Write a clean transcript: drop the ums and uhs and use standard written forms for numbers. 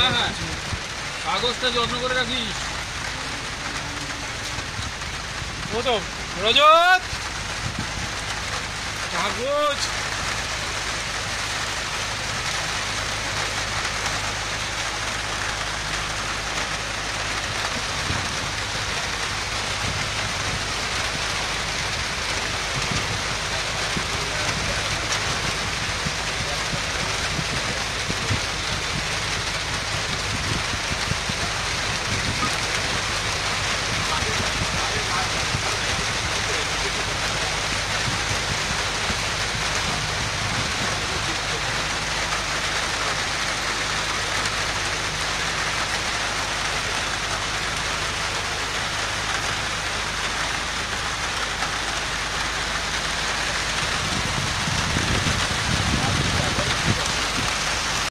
হ্যাঁ হ্যাঁ, কাগজটা যত্ন করে রাখিস। ও তো রজত, কাগজ